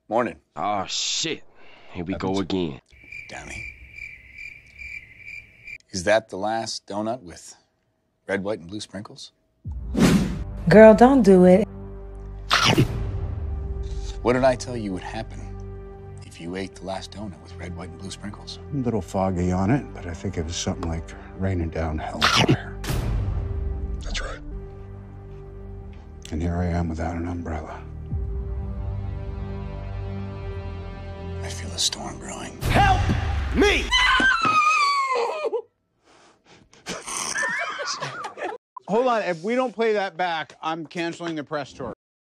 Morning. Oh, shit. Here we go again. Downey. Is that the last donut with red, white, and blue sprinkles? Girl, don't do it. What did I tell you would happen if you ate the last donut with red, white, and blue sprinkles? A little foggy on it, but I think it was something like raining down hellfire. That's right. And here I am without an umbrella. I feel a storm brewing. Help me! Hold on, if we don't play that back, I'm canceling the press tour.